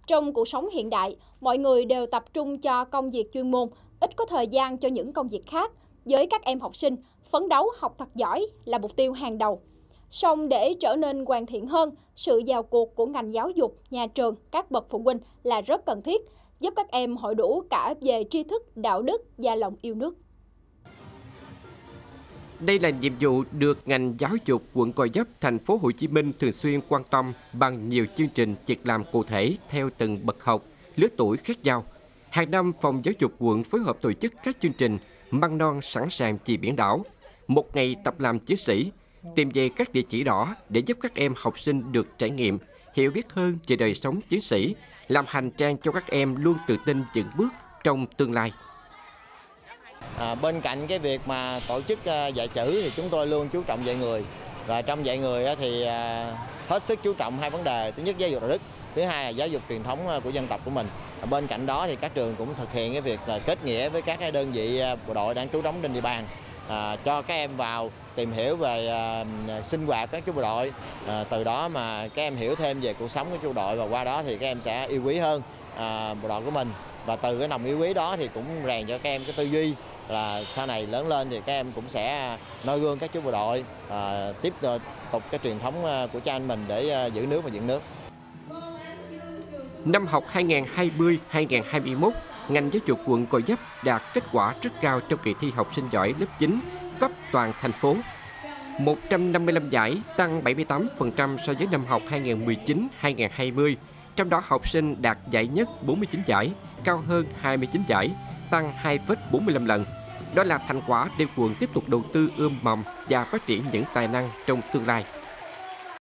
Trong cuộc sống hiện đại, mọi người đều tập trung cho công việc chuyên môn, ít có thời gian cho những công việc khác. Với các em học sinh, phấn đấu học thật giỏi là mục tiêu hàng đầu. Song để trở nên hoàn thiện hơn, sự vào cuộc của ngành giáo dục, nhà trường, các bậc phụ huynh là rất cần thiết, giúp các em hội đủ cả về tri thức, đạo đức và lòng yêu nước. Đây là nhiệm vụ được ngành giáo dục quận Gò Vấp, thành phố Hồ Chí Minh thường xuyên quan tâm bằng nhiều chương trình việc làm cụ thể theo từng bậc học, lứa tuổi khác nhau. Hàng năm, phòng giáo dục quận phối hợp tổ chức các chương trình măng non sẵn sàng vì biển đảo, một ngày tập làm chiến sĩ, tìm về các địa chỉ đỏ để giúp các em học sinh được trải nghiệm, hiểu biết hơn về đời sống chiến sĩ, làm hành trang cho các em luôn tự tin vững bước trong tương lai. Bên cạnh cái việc mà tổ chức dạy chữ thì chúng tôi luôn chú trọng dạy người, và trong dạy người thì hết sức chú trọng hai vấn đề: thứ nhất giáo dục đạo đức, thứ hai là giáo dục truyền thống của dân tộc của mình. Bên cạnh đó thì các trường cũng thực hiện cái việc là kết nghĩa với các đơn vị bộ đội đang trú đóng trên địa bàn, cho các em vào tìm hiểu về sinh hoạt các chú bộ đội, từ đó mà các em hiểu thêm về cuộc sống của chú bộ đội, và qua đó thì các em sẽ yêu quý hơn bộ đội của mình, và từ cái lòng yêu quý đó thì cũng rèn cho các em cái tư duy là sau này lớn lên thì các em cũng sẽ noi gương các chú bộ đội, tiếp tục cái truyền thống của cha anh mình để giữ nước và dựng nước. Năm học 2020-2021, ngành giáo dục quận Gò Vấp đạt kết quả rất cao trong kỳ thi học sinh giỏi lớp 9 cấp toàn thành phố. 155 giải, tăng 78% so với năm học 2019-2020. Trong đó học sinh đạt giải nhất 49 giải, cao hơn 29 giải, tăng 2,45 lần. Đó là thành quả để quận tiếp tục đầu tư ươm mầm và phát triển những tài năng trong tương lai.